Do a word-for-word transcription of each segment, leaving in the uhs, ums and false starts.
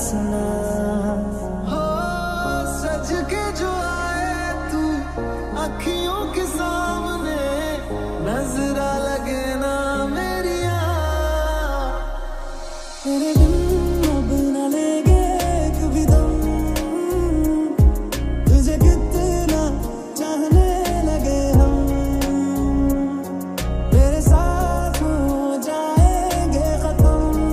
सुना। हो सज के जो आए तू अखियों के सामने, नजरा लगे ना मेरी तेरे बिन अब न लेंगे कभी दम, तुझे कितना चाहने लगे हम, तेरे साथ हो जाएंगे खत्म,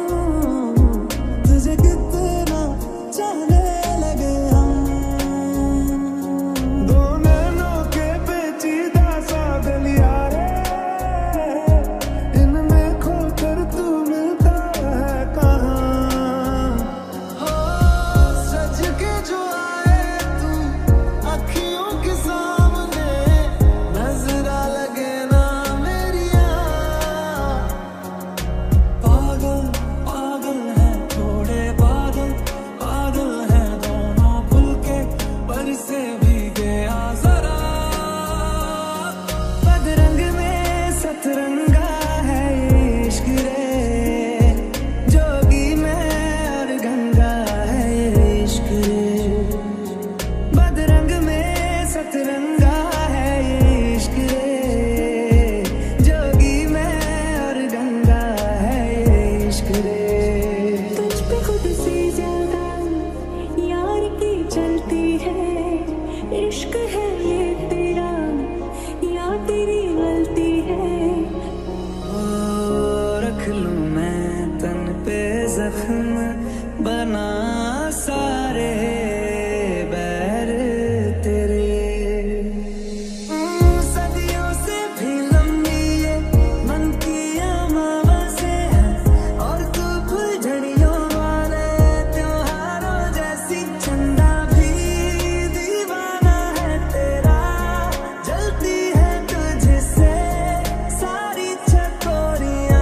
तुझे कितना चाहने लगे हम। दो नैनों के पेचीदा सा गलिया रे, इनमें खोकर तू मिलता है कहाँ। हो सज के जो आए तू अखियों के सामने, नजरा लगे ना मेरी पागल पागल है थोड़े पागल, पागल है दोनों भूल के पर से भीगे आ जरा। बदरंग में सतरंगा है ये इश्क रे, जोगी में और गंगा है ये इश्क रे। बदरंग में सतरंगा है ये इश्क रे, जोगी में और गंगा है ये इश्क रे। तुझ पे खुद से ज्यादा यार की चलती है, इश्क है ये तेरा या तेरी गलती है। ओ रख लूं मैं तन पे जख्म, बना सारे बैर तेरे। सदियों से भी लंबी ये मन की अमावस्या है, और तू फुलझड़ियों वाले त्योहारों जैसी चंदा भी दीवाना है तेरा। जलती है तुझसे सारी चकोरियां,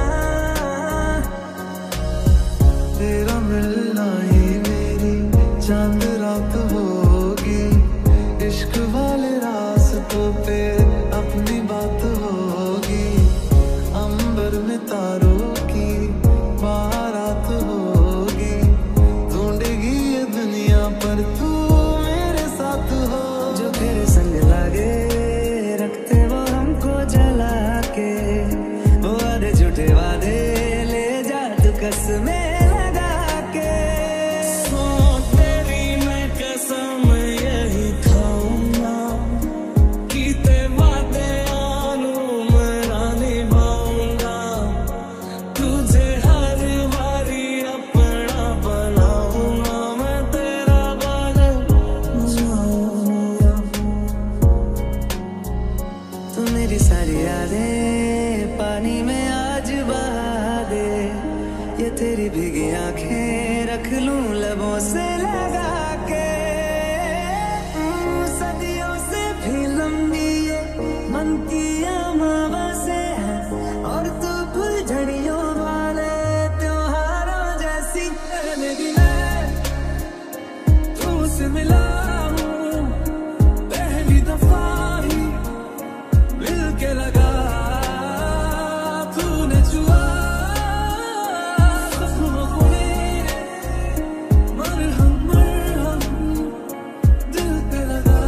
तेरा मिलना ही मेरी चांद रात होगी। इश्क वाले रास्तों पे अपनी बात होगी, अंबर में तारों की बारात होगी। ढूंढेगी ये दुनिया पर तू मेरे साथ हो, जो तेरे संग लागे रखते वो हमको जला के। वो आधे झूठे वादे ले जा तू कसमें लगा के। सो तेरी मैं कसम यही खाऊंगा, कीते वादे आनू मेरा निभाऊंगा। तुझे हर बारी अपना बनाऊंगा, मैं तेरा बदल जाऊंगा। तू मेरी सारी यादें पानी में आज बहा दे, ये तेरी भीगी आंखें रख लूं लबों से लगा के। सदियों से भी लंबी ये मन की अमावस्या है, और तू फुलझड़ियों वाले त्योहारों जैसी। पहले भी मैं तुमसे मिला हूँ, पहली दफा ही मिल के लगा तूने छुआ ख्वाबों में, मरहम मरहम दिल पे लगा।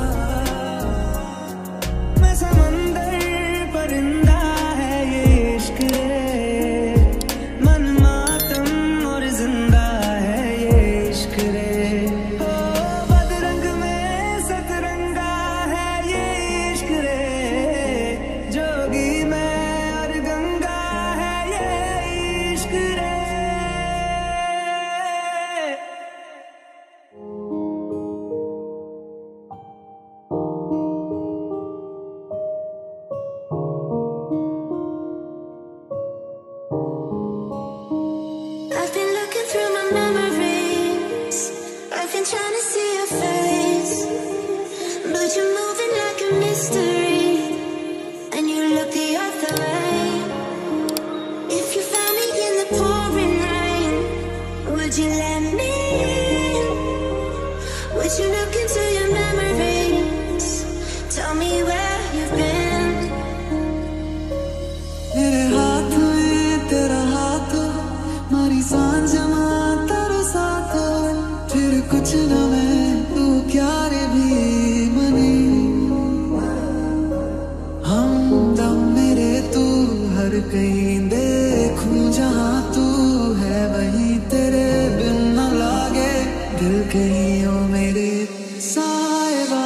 मैं समंदर परिंदा है ये इश्क रे, मन मातम और जिंदा है ये इश्क रे। ओ बदरंग में सतरंगा है ये इश्क रे, जोगी में और गंगा है ये इश्क रे। I've been looking through my memories, I've been trying to see your face, but you're moving like a mystery, and you look the other way. If you found me in the pouring rain, would you let me in? Would you look into your memories, tell me where you've been? मेरे हाथ में तेरा हाथ, मारी सांझ में तेरा साथ। कुछ न मैं तू क्या रे भी मने, हमदम मेरे तू हर कहीं देखूं जहाँ तू है वहीं तेरे बिन न लागे दिल कहीं हो मेरे साहिबा।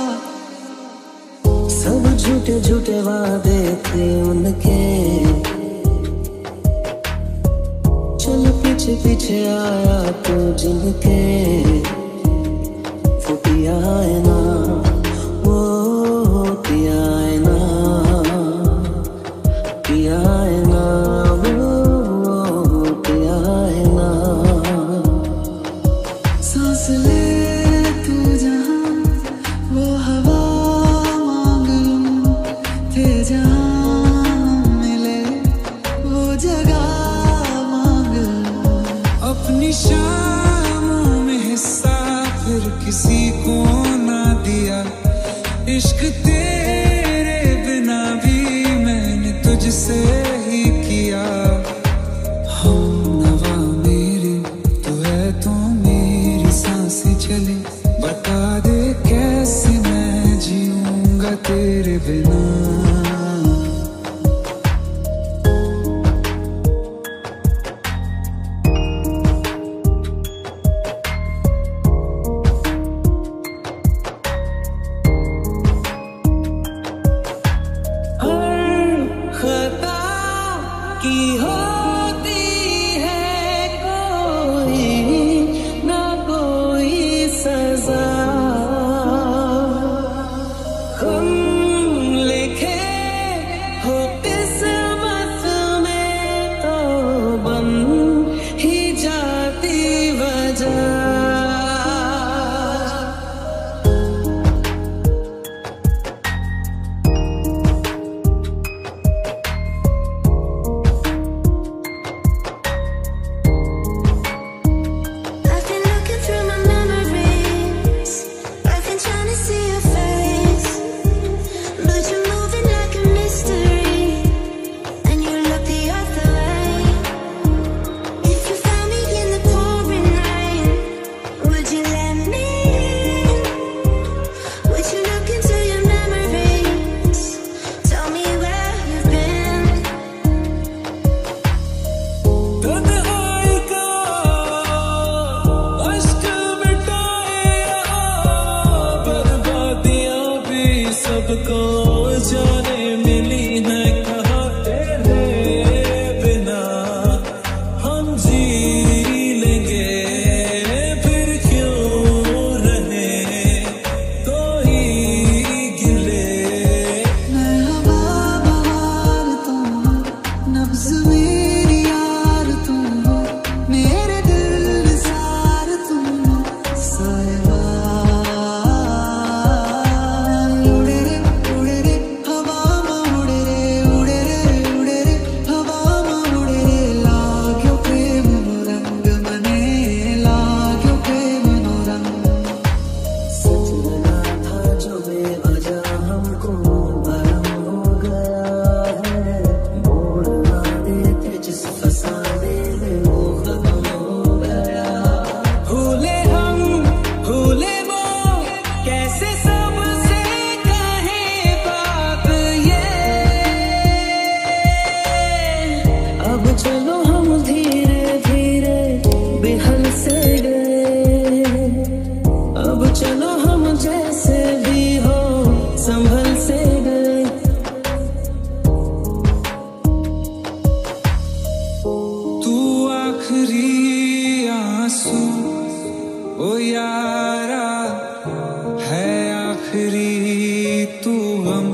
सब झूठे झूठे वादे थे उनके, चल पीछे पीछे आया तू जिनके, वो पिया है ना वो पिया है ना, पिया है ना वो पिया है ना। सांस ले तू जहाँ वो हवा मांग लूं, थे जहाँ मिले वो जगह मांग लूं। अपनी शामों में हिस्सा फिर किसी को ना दिया, इश्क तेरे बिना भी मैंने तुझसे ही किया। हम नवा मेरे तू है तो मेरी सांसें चले, बता दे कैसे मैं जीऊंगा तेरे बिना। की होती है कोई ना कोई सजा, हम लिखे हो किस्मत में तो बन ही जाती वजह। सबको जाने मिली है कहाँ तेरे बिना, हम जी लेंगे फिर क्यों रहे कोई गिले। मैं हवा बहार तुम, नब्ज़ मेरी यार तुम, मेरे दिल सार तुम साहिबा। चलो हम धीरे धीरे बेहल से गए, अब चलो हम जैसे भी हो संभल से गए। तू आखिरी आंसू ओ यारा है, आखिरी तू हम।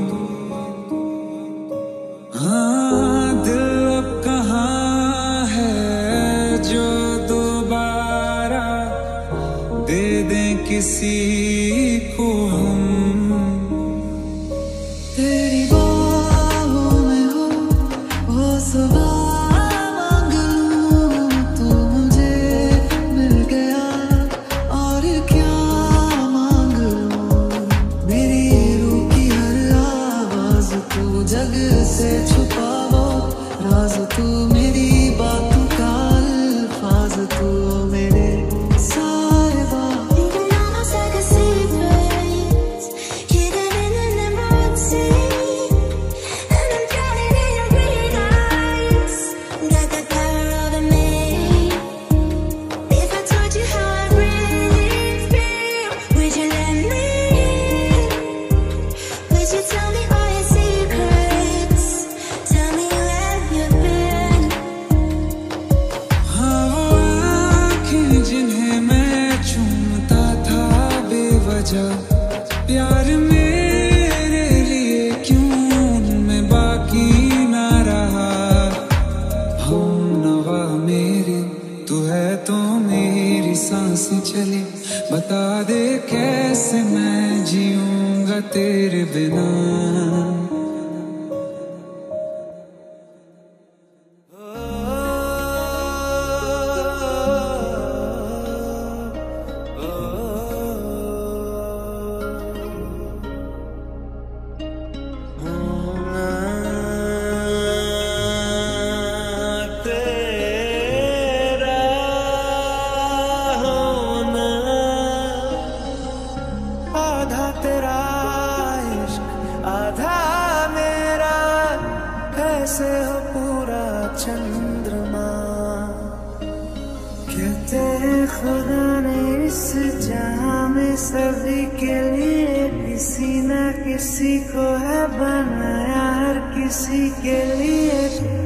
हाँ दिल अब कहाँ है जो दोबारा दे दें किसी को हम। तेरी बाहों में हो वो सुबह मांग लूं, तू मुझे मिल गया और क्या मांग लूं। मेरी रूह की हर आवाज तू जग से छुपाओ, राज तू मेरी बातों का अल्फाज तू मेरे साहिबा। मैं चूमता था बेवजह, प्यार मेरे लिए क्यों मैं बाकी ना रहा। हम नवा मेरे तू है तो मेरी सांसें चले, बता दे कैसे मैं जीऊंगा तेरे बिना। कैसे हो पूरा चंद्रमा, कहते हैं खुदा ने इस जहां में सभी के लिए किसी न किसी को है बनाया, हर किसी के लिए।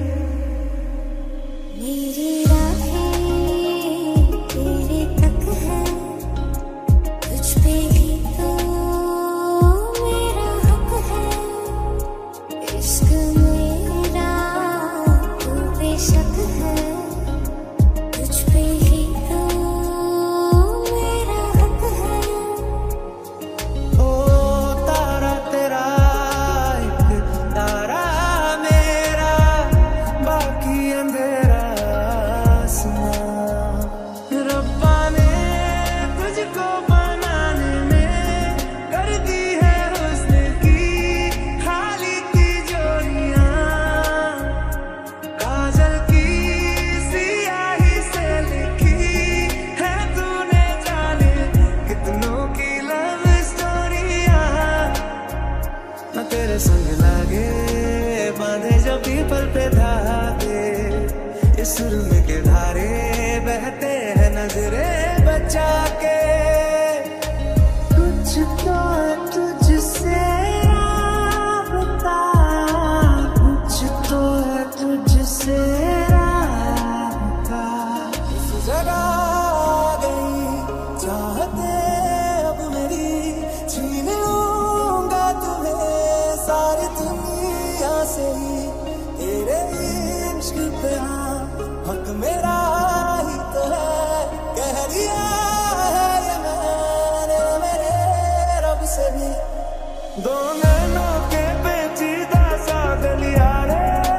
मेरी राहें तेरे तक है, तुझ पे ही तो मेरा हक है। इश्क मेरा तू बेशक है, तुझ पे ही तो मेरा हक है। ओ तारा तेरा एक तारा मेरा, बाकी अंधेरा आसमां। रब्बा ने तुझको बनाने में कर दी है हुस्न की खाली तिजोरियां। काजल की सियाही से लिखी है तूने जाने कितनों की लव स्टोरियां। न तेरे संग लागे बांधे जो पीपल पे धागे, इस सुर में के धारे बहते हैं नजरे बचा के। कुछ तो है तुझसे राबता, कुछ तो है तुझसे राबता। इस जगह आ गई चाहते अब मेरी, छीन लूंगा तुम्हें सारी दुनिया से ही। तेरे इश्क पे हाँ हक मेरा ही तो है, कह दिया है ये मैंने मेरे रब से भी। दो नैनों के पेचीदा सा गलियारे,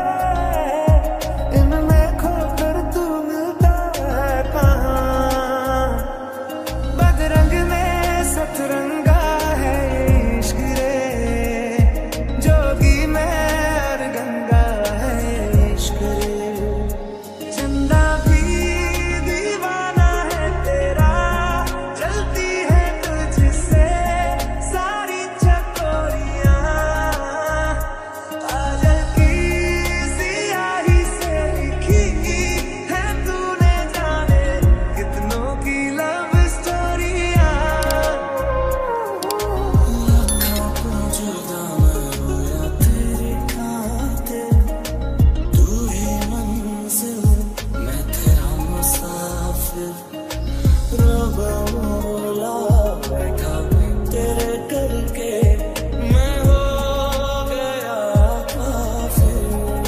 इनमें खोकर तू मिलता है कहाँ। बदरंग में सतरंगा है ये इश्क रे, जोगी में और गंगा है ये इश्क रे। चंदा भी दीवाना है तेरा, चलती है तुझसे सारी चकोरियां। काजल की सियाही से लिखी है तूने जाने कितनों की लव स्टोरियां। लाखों को जुदा मैं रोया तेरे खातिर, तू ही मंजिल मैं तेरा मुसाफिर। रब्बा मौला बैठा तेरे करके मैं हो गया काफिर।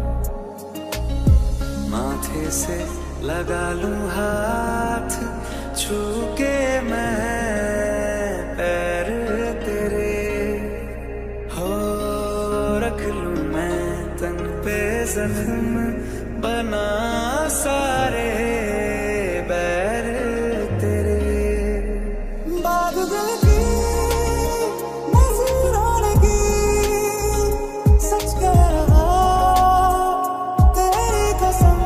माथे से लगा लूं हाथ, छू के मैं पैर तेरे, हो रख लूं मैं तन पे जख्म बना सारे बैर तेरे। बाग दिल की नजरों लगी, सच कह रहा तेरी कसम।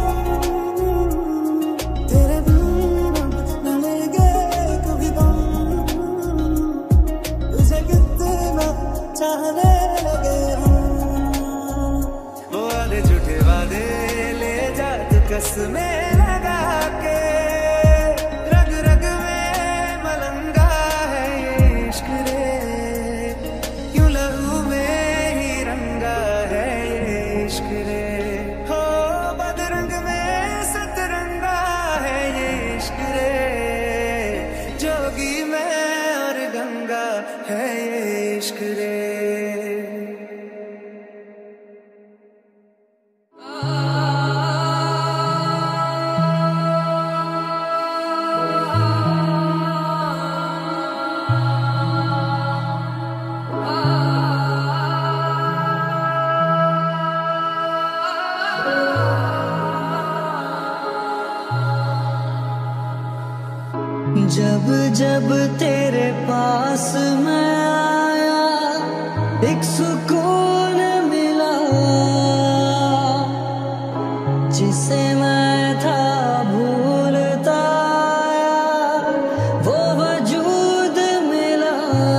तेरे बिना न लेंगे कभी दम, तुझे कितना चाहने लगे हम। वो वादे झूठे वादे ले जा तू जोगी मैं और गंगा है ये इश्क रे। जब जब तेरे पास मैं आया एक सुकून मिला, जिसे मैं था भूलता आया वो वजूद मिला।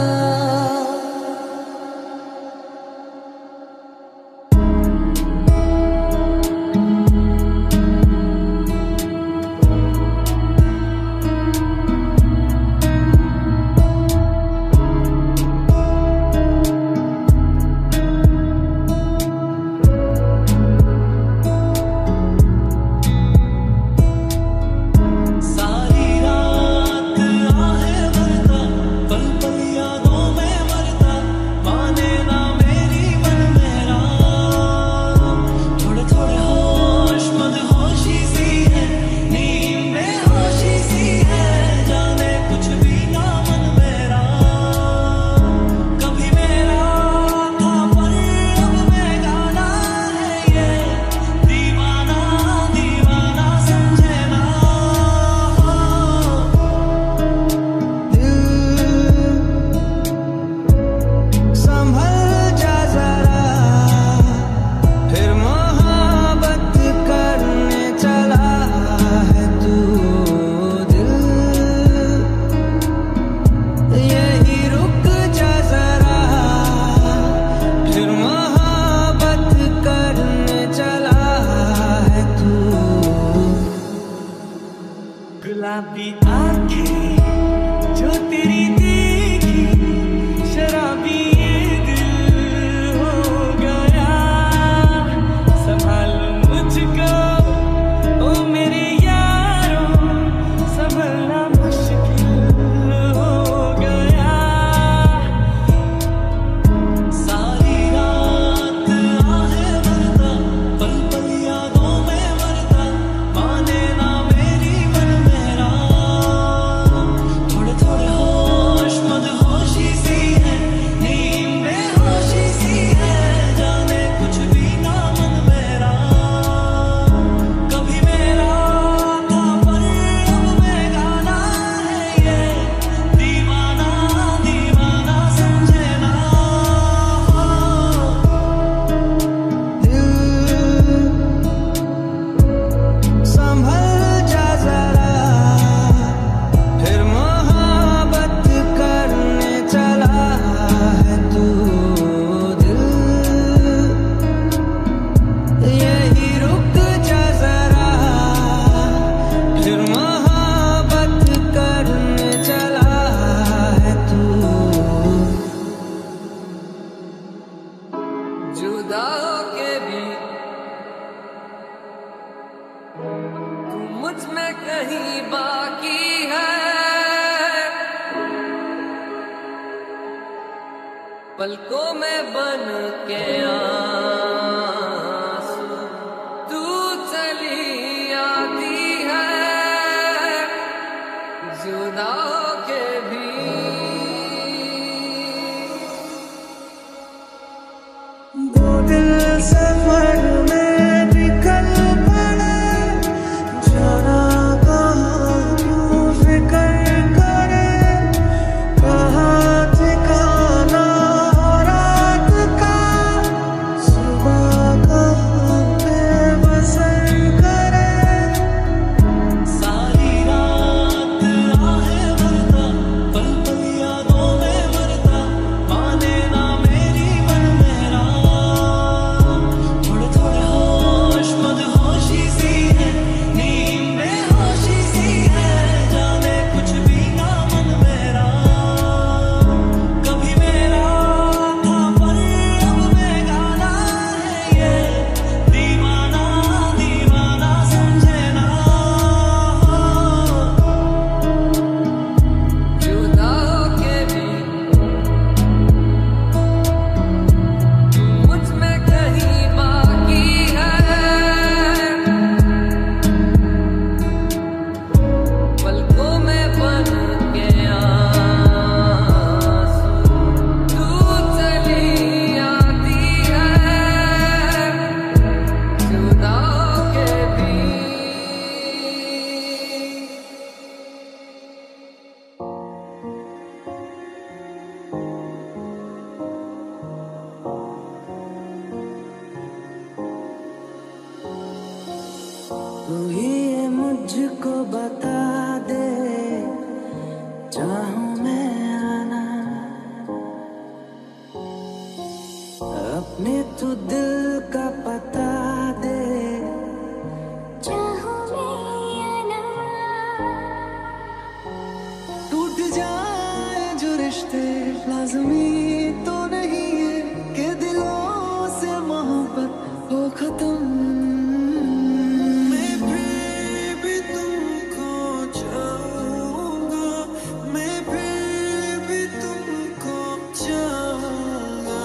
गुलाबी आंखें जो तेरी देखी, शराबी ये दिल हो गया। संभालो मुझको ओ मेरे यारों, संभलना मुश्किल हो गया। सारी रात आहें भरता, पल पल यादों में मरता, माने ना मेरी मन मेरा। थोड़े थोड़े होश मदहोशी सी है, नींद बेहोशी सी है, जाने कुछ भी ना मन मेरा। कभी मेरा था पर अब बेगाना है ये, दीवाना दीवाना समझे ना। संभल जा जरा, फिर मोहब्बत करने चला है तू दिल। यही रुक जा जरा, फिर मोहब्बत करने चला है तू। जुदा होके भी तू मुझ में कहीं बाकी है, पलकों में बन के आंसू तू चली आती है। जुदा होके भी दो दिल सफर में निकल पड़े, जाना कहाँ क्यों फिक्र करे। कहाँ ठिकाना हो रात का, सुबह कहाँ पे बसर करे। सारी रात आहें भरता, पल पल चाहूं मैं आना, अपने तो दिल का पता दे, चाहूं मैं आना, टूट जाए जो रिश्ते लाज़मी तो नहीं है कि दिलों से मोहब्बत हो खत्म। मैं फिर भी तुमको चाहूंगा, मैं फिर भी तुमको चाहूंगा।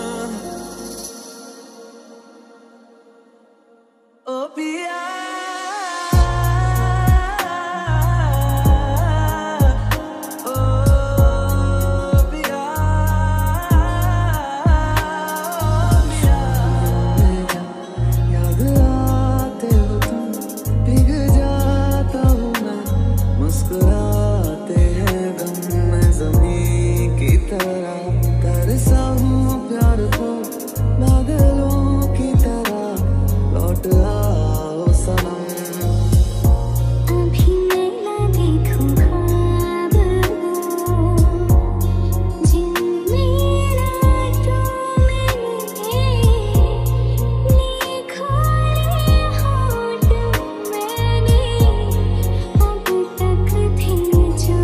ओ पिया मुस्कुराते हैं गम में ज़मीं की तरह, तरसा हूँ प्यार को बादलों की तरह, लौट आओ सनम। अभी मैं ना देखूं ख्वाब जिनमें रातों में लिखा होठ मैंने अब तक थे जो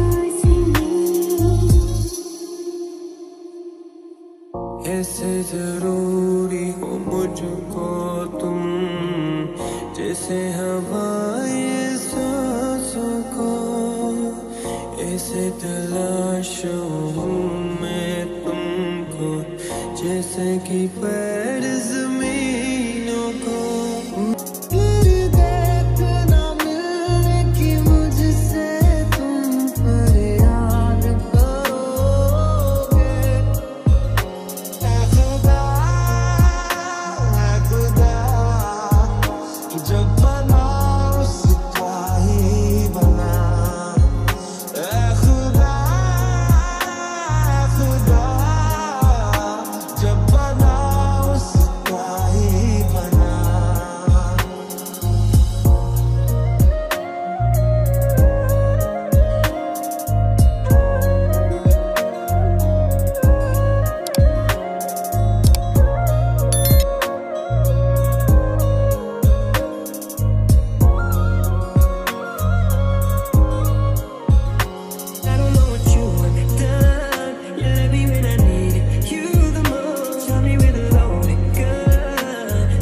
ऐसे जरूरी हो मुझको तुम, जैसे हवाएं सांसों को, ऐसे तलाशो हूँ मैं तुमको, जैसे कि पैर जमीनों को। फिर देखना मिलने की मुझसे तुम पर याद करोगे। ऐ खुदा, ऐ खुदा, जब बना उसका ही बना। ऐ खुदा, ऐ खुदा, जब बना उसका ही बना। I don't know what you want done. You love me when I need you the most. Shot me with a loaded gun.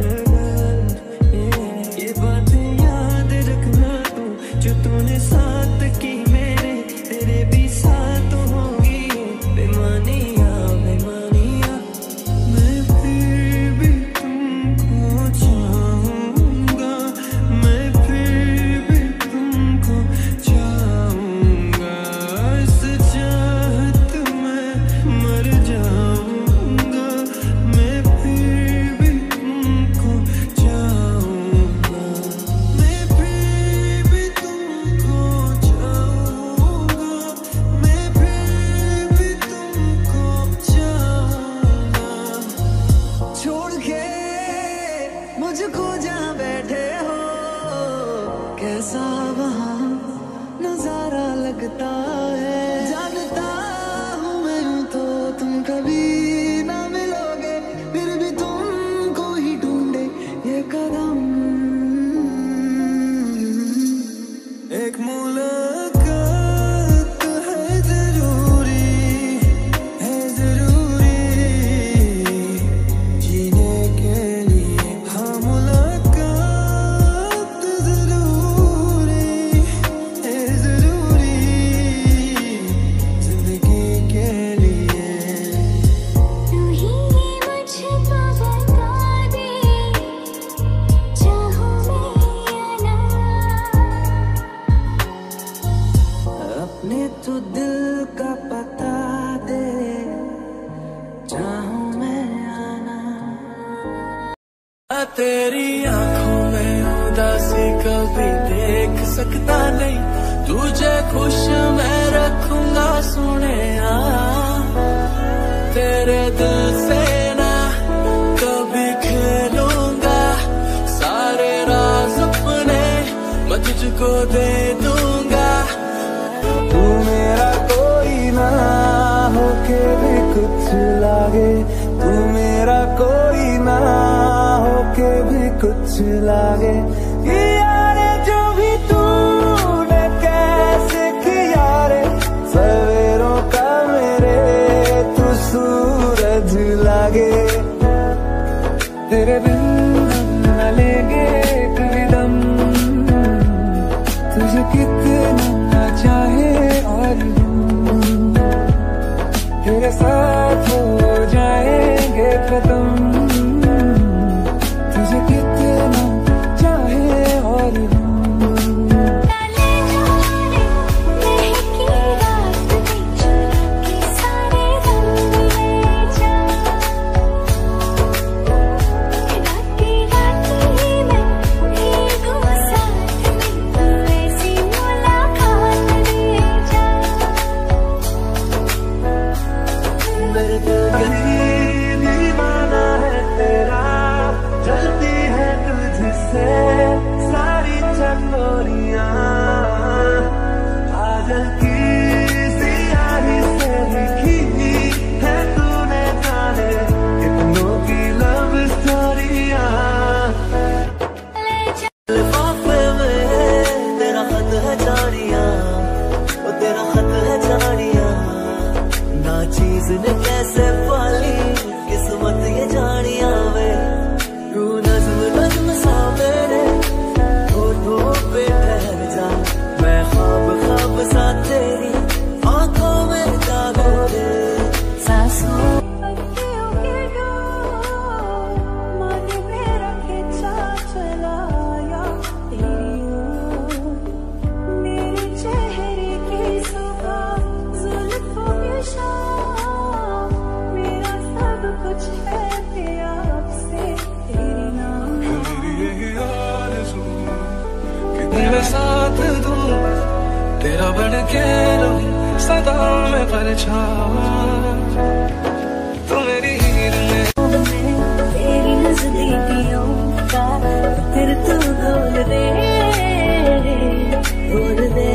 Yeah. ये बातें याद रखना तू, जो तूने साथ की मेरे, तेरे भी साथ होगी। बेमानिया बेमानिया, मैं फिर भी तुमको चाहूंगा, मैं फिर भी तुमको चाहूंगा। इस चाहत में मर जाऊंगा, मैं फिर भी तुमको चाहूंगा, मैं फिर भी तुमको चाहूंगा, मैं फिर भी तुमको चाहूंगा। छोड़ के मुझको जहाँ बैठे हो, कैसा वहाँ नजारा लगता है। जानता हूँ मैं यूं तो तुम कभी ना मिलोगे, फिर भी तुमको ही ढूंढे ये कदम। एक मुलाकात है जरूरी, है जरूरी जीने के लिए। हाँ मुलाकात जरूरी है, जरूरी जिंदगी के लिए। तू ही मुझको बता दे, चाहूं मैं आना, अपने तो दिल का पता दे, चाहूं मैं आना। तेरी आंखों में उदासी कभी देख सकता नहीं, तुझे खुश मैं रखूंगा सोने। तेरे दिल से ना कभी खेलूंगा, सारे राज अपने मैं तुझको दे दूंगा। तू मेरा कुछ लागे, तू मेरा कोई ना होके भी कुछ लागे। यारे जो भी तूने कैसे किया रे, सवेरों का मेरे तू सूरज लागे। तेरे बिन न लेंगे कभी दम, तुझे कितना चाहे और हम तेरे साथ हो जाएंगे खत्म, तुझे कितना चाहे और हम। कैसे पाली किस्मत ये जानिया वे, तू नज्म नज्म सा मेरे होठों पे ठहर जा, मैं ख्वाब ख्वाब सा तेरी आंखों में जागो दे। सांसों तेरे साथ दूं, तेरा बन के रहूं सदा मैं परछावा, तू मेरी हीर में तेरी नजदीकियों का फिर तू बोल दे बोल दे।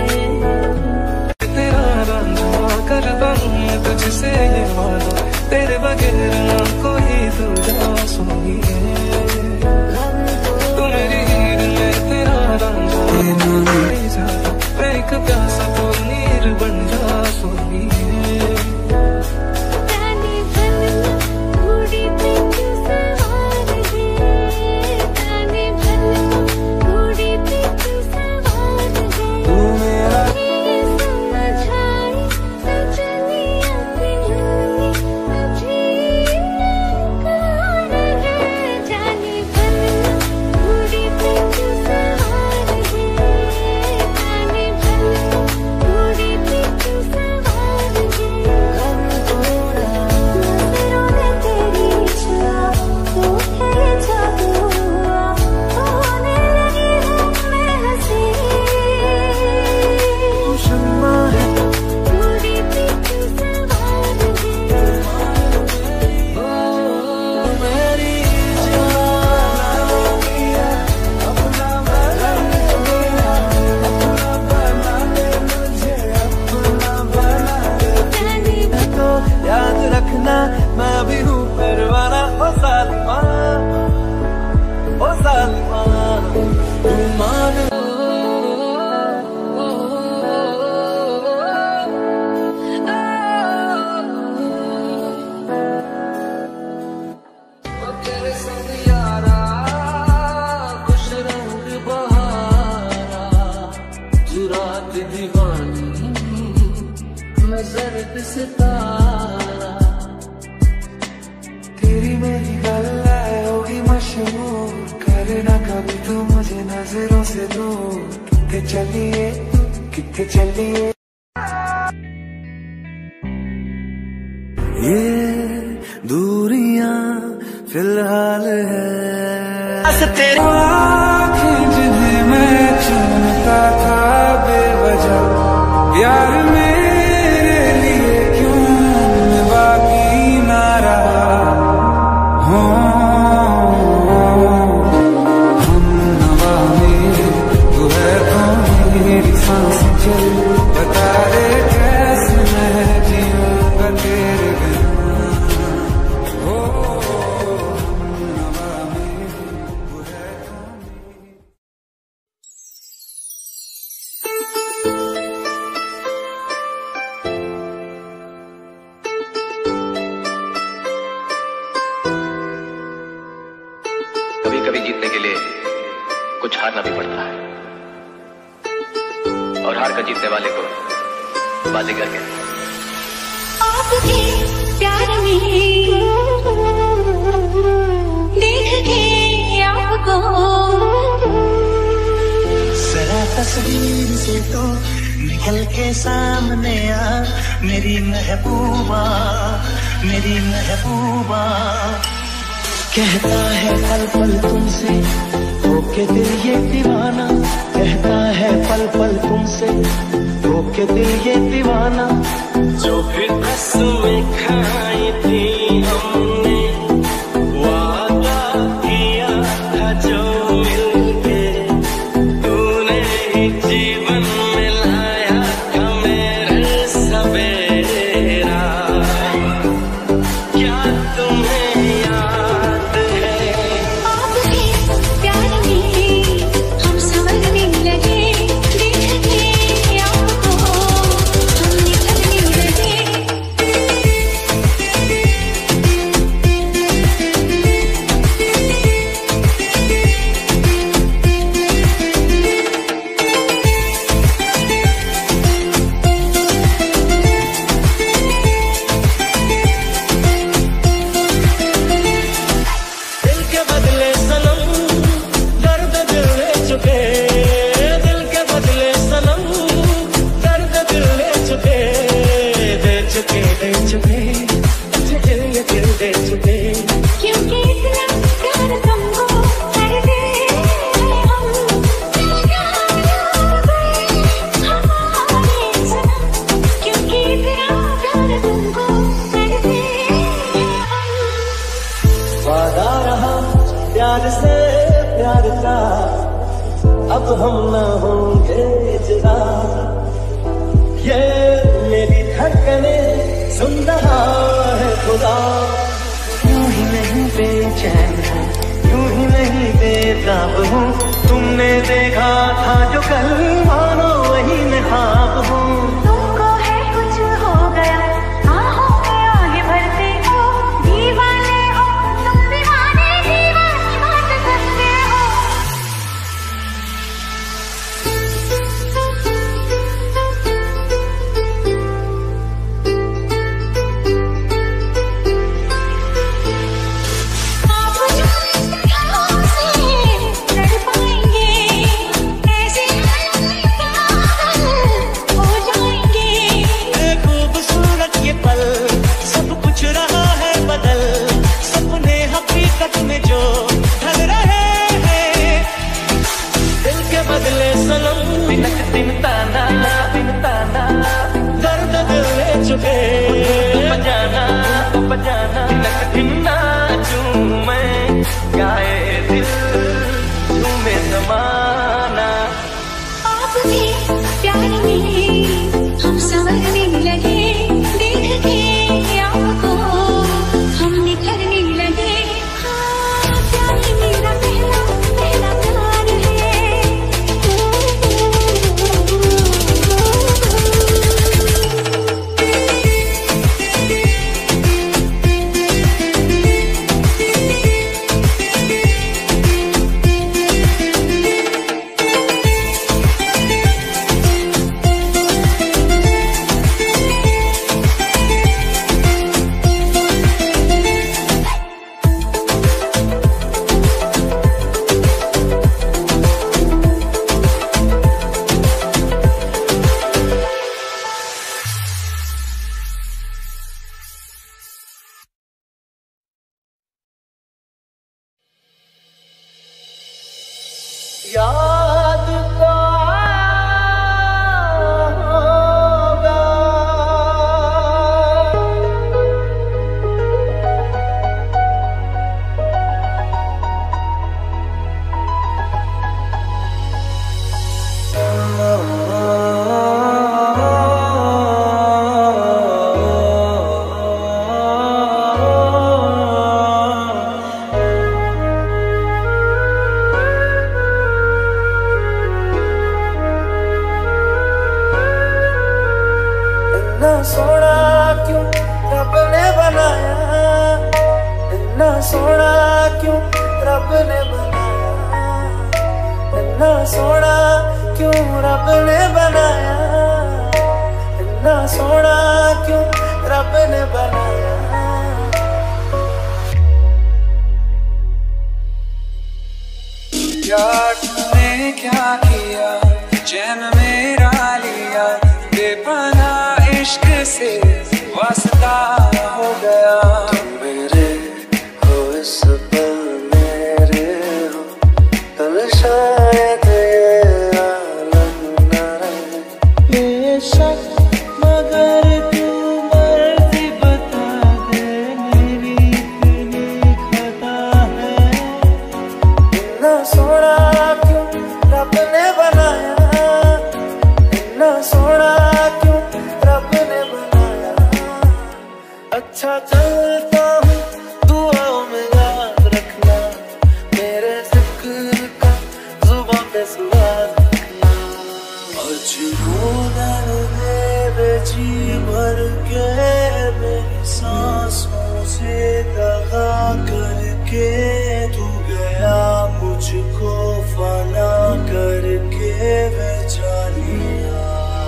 तेरा रंग करता हूँ मैं तुझसे ये वादा, तेरे बगैर ना कोई दूजा सोई है, तू मेरी हीर में तेरा रंग मैं एक प्यासा तो नीर बन जा सोई है। मैं भी हूँ परवाना, ओ सालिमा ओ सालिमा तू मान। तेरे संग यारा खुश रंग बहारा, तू रात दीवानी मैं जर्द सितारा, तेरी मेरी गल होगी मशहूर, करना कभी तो मुझे नजरों से दूर, कितने चलिए कितने चलिए। ये दूरियां फिलहाल है तेरी आँखें जिन्हें मैं चुनता था बेवजह, यार मेरे लिए क्यों बाकी ना रहा। हम नवा मेरे तू है तो मेरी सांस चल, बता दे कैसे मैं जीऊंगा तेरे बिन। कुछ हारना भी पड़ता है, और हार कर जीतने वाले को बाजीगर कहते हैं। आपके प्यार में देख के आपको जरा तस्वीर से तो निकल के सामने आ, मेरी महबूबा मेरी महबूबा। कहता है पल पल तुमसे होके दिल ये दीवाना, कहता है पल पल तुमसे होके दिल ये दीवाना। जो फिर कसमें खाई थी हमने, वादा किया था जो मिलके, तूने ही जीवन में लाया था मेरे सवेरा। क्या तुम्हें याद है आपके प्यार में हम संवरने लगे, देख के आपको हम निखरने लगे। दिल के बदले सनम दर्द दिल ले चुके, दिल के बदले सनम दर्द दिल ले चुके, दे चुके दे चुके दिल ये दिल दे चुके। क्योंकि इतना प्यार तुमको करते हम, हमारे सनम। क्योंकि इतना प्यार तुमको करते हम। वादा रहा प्यार से प्यार का, अब हम न होंगे जुदा। ये मेरी धड़कने सुन रहा है खुदा। यूं ही नहीं बेचैन हूँ, यूं ही नहीं बेताब हूँ, तुमने देखा था जो कल मानो वही मैं ख्वाब हूँ। तुमको है कुछ हो गया, आहों में आगे भरते हो, दीवाने हो तुम, दीवाने दीवानी बात करते हो। आप जो इस तरह से लड़ पाएंगे, ऐसे हालत में पागल हो जाएंगे। है खूबसूरत ये पल, सब कुछ रहा है बदल, सपने हकीकत में जो ढल रहे हैं। दिल के बदले सनम तिनक दिन ताना दिन ताना, दर्द दिल ले चुके बजाना बजाना। तिनक दिन नाचूं मैं गाए दिल झूमे जमाना। आपके प्यार में हम संवरने लगे, देख के आपको हम निखरने लगे। हाँ, प्यार मेरा पहला पहला प्यार है। याद तो होगा सोना क्यों रब ने बनाया, इतना सोना क्यों रब ने बनाया, इतना सोना क्यों रब ने बनाया। यार तूने क्या किया, चैन मेरा लिया, बेपनाह इश्क से वास्ता हो गया। तुम मेरे हो इस पल मेरे हो, कल शायद ये आलम न रहे। बेशक मगर तू मर्जी बता दे, मेरी इतनी खता है। इतना सोना क्यों रब ने बनाया, इतना सोना क्यों रब ने बनाया। अच्छा चलता हूँ दुआओं में याद रखना, मेरे जिक्र का जुबां पे सुराग रखना। अजनून दे जी भर के मेरी सांसों से दगा करके, तू गया मुझको फना करके वे जानिया।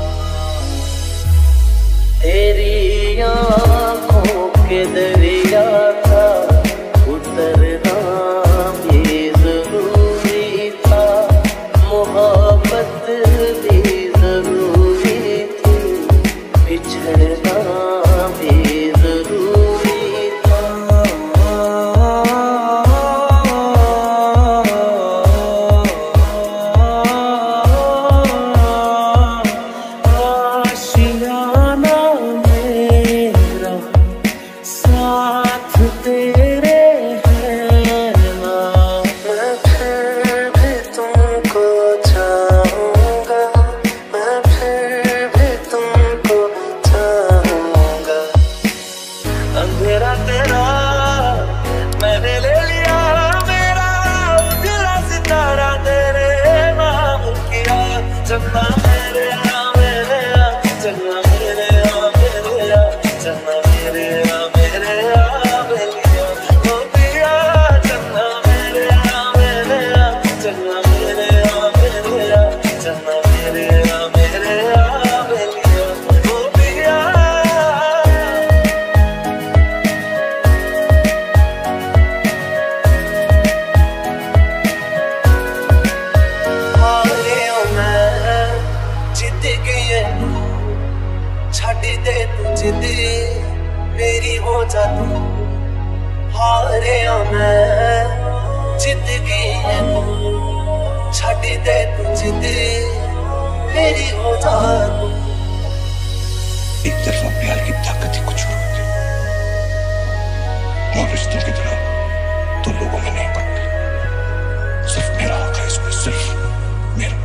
तेरी आँखों के दरिया था उतरना भी जरूरी था, मोहब्बत भी जरूरी थी, बिछड़ना भी जरूरी था। आशियाना मेरा साथ तेरे है ना, मैं फिर भी तुमको चाहूँगा, मैं फिर भी तुमको चाहूँगा। अंधेरा तेरा मैंने ले लिया, मेरा उजला सितारा तेरे नाम किया। चन्ना मेरे आ मेरे आ, चन्ना मेरे आ मेरे आ, चन्ना मेरे आ मेरे आ बेलिया ओ पिया। चन्ना मेरे आ मेरे आ, चन्ना मेरे आ मेरे आ, चन्ना मेरे आ मेरे आ बेलिया ओ पिया। हारियों मैं जित गई छड़ दे तू जिद मेरी हो जा तू। हारियों मैं जित गई छड़ दे तू जिद मेरी हो जा तू। एक तरफा प्यार की ताकत ही कुछ और होती है, और रिश्तों की तरह तो लोगों में नहीं पड़ती। सिर्फ मेरा हक है इसमें, सिर्फ मेरा।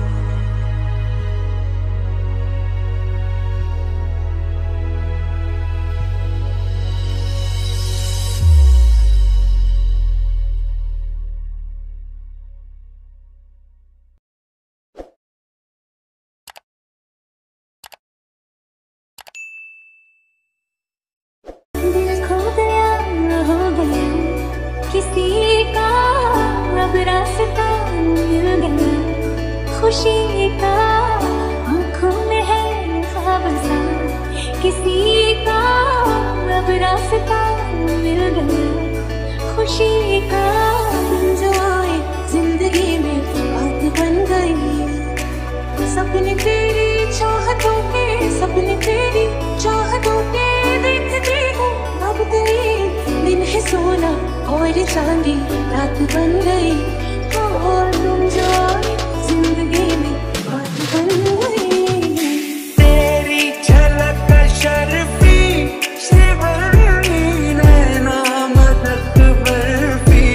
दिल खो गया हो गया किसी का, अब रास्ता मिल गया खुशी का। आँखों में है ख्वाब सा किसी का, अब रास्ता मिल गया खुशी का। जो आए जिंदगी में बात बन गई, सपने तेरी चाहतों के, सपने तेरी चाहतों के देखती हूँ अब गई। दिन है सोना और चांदी रात बन गई, और तुम जो आए जिंदगी में बात बन गई। तेरी झलक शर्फी से बनी नैना मदद बर्फी,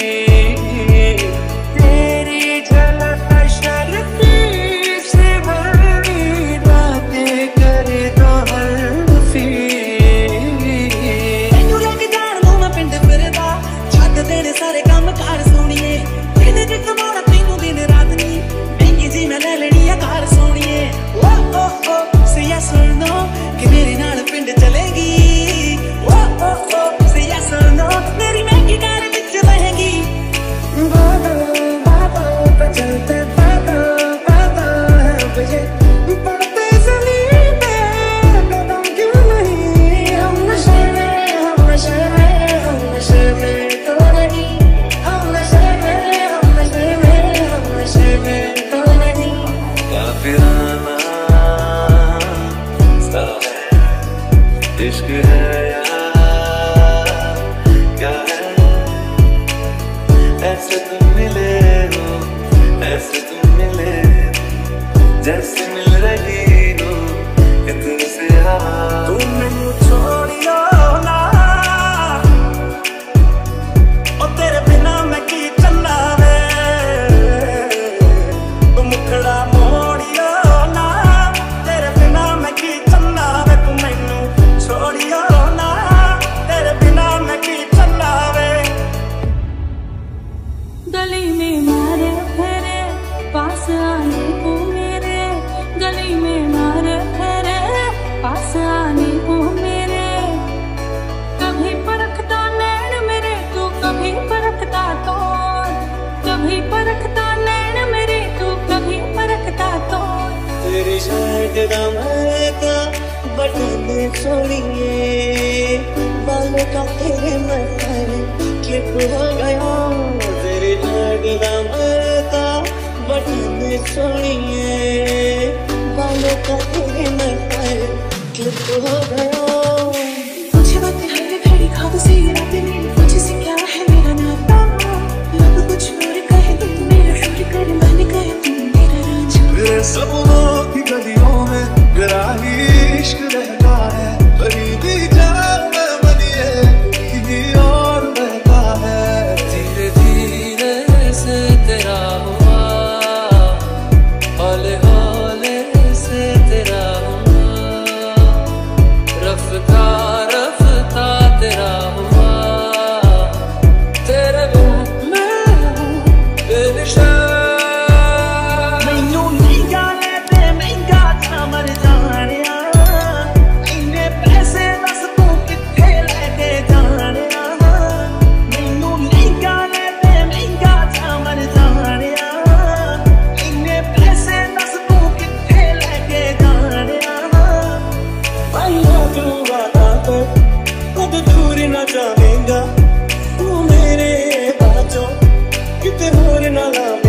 तेरी झलक शर्फी से बनी बातें करे तो हल्फी। तैनू लेके जान दूं मैं पिंड फिरदा, छड्ड देने सारे काम कार सोनिए। इश्क है या क्या है, ऐसे तुम मिले हो, ऐसे तुम मिले जैसे मिल रही हो इतने से हवा। तुम मैनू छोड़ियो ना, और तेरे बिना मैं की चलना वे, तुम मुखड़ा मोड़ियो ना, तेरे बिना मैं की चलना वे, तुम मैनू छोड़ियो ना, तेरे बिना मैं की चलना वे। गली में मारे फेरे पास आने को मेरे, गली में मारे फेरे पास आने को मेरे, कभी परखता नैन मेरे तू, कभी परखता तो, कभी परखता नैन मेरे तू, कभी परखता तो। तेरी शर्ट दा महका बटन छोड़िए, बालों का तेरे मथाए क्लिप हो गया, तेरी शर्ट दा महका बटन छोड़िए, बालों का तेरे मथाए क्लिप हो गया। मुझे बातें हर घड़ी ख्वाब से रातें मेरी, मुझसे क्या है मेरा नाता, लब कुछ और कहे तुम मेरा शुरू कर, मैंने कहे तुम मेरा राजा। मेरे सपनों की गलियों में गराही इश्क रहता है, खरीदी जान में बनिए किसी और रहता है। धीरे धीरे से तेरा हुआ, हौले हौले से तेरा हुआ, रफ्ता रफ्ता तेरा हुआ, तेरे बिन मैं हूँ बेनिशान। मैनू नहीं गाने ते महंगा था मर जानिया, इन्ने पैसे दस तू किथे लेके जानिया, मैनू नहीं गाने ते महंगा था मर जानिया, इन्ने पैसे दस तू किथे लेके जानिया। भाइयों तू वादा कर कद दूर न जाएगा, तू मेरे बाजो किते होर न लावे।